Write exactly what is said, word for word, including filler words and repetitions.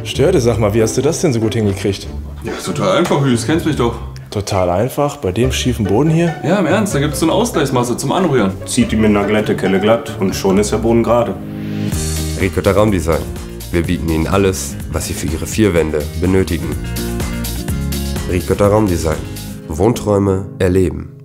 Störte, sag mal, wie hast du das denn so gut hingekriegt? Ja, total einfach, Hüs, kennst mich doch. Total einfach, bei dem schiefen Boden hier? Ja, im Ernst, da gibt's so eine Ausgleichsmasse zum Anrühren. Zieht die mit einer Glättekelle glatt und schon ist der Boden gerade. Ricotta Raumdesign. Wir bieten Ihnen alles, was Sie für Ihre vier Wände benötigen. Ricotta Raumdesign. Wohnträume erleben.